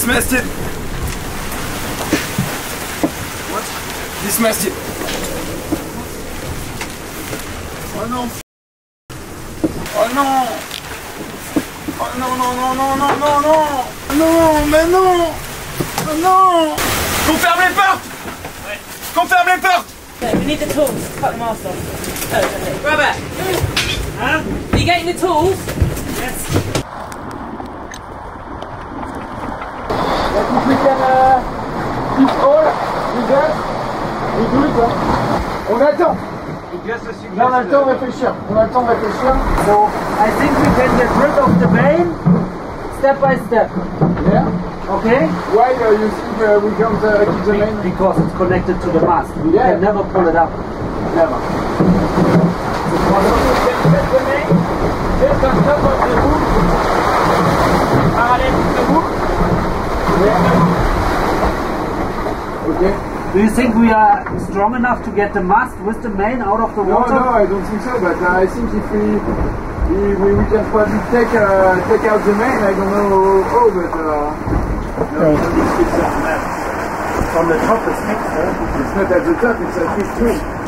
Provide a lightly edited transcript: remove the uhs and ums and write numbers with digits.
Dismasted. What? Dismasted. Oh non. Oh non. Oh non, non, non, non, non, non, non. Non, mais non. Oh non. Qu'on ferme les portes. Ouais. Qu'on ferme les portes. Okay, we need the tools. Cut the mast off. Oh, okay. Robert. Huh? Are you getting the tools? Yes. If we can keep all with us, we do it. On attend. Là, on a le temps de réfléchir. On a le temps de réfléchir. So I think we can get rid of the main step by step. Yeah. Okay? Why you think we can keep the main? Because it's connected to the mast. We Yeah. can never pull it up. Never. Just on top of the hook, parallel to the hook. Yeah. Okay. Do you think we are strong enough to get the mast with the main out of the No, water? no, I don't think so. But I think if we can probably take out the main. I don't know how, but From the top it's fixed, huh? It's not at the top. It's at least 3.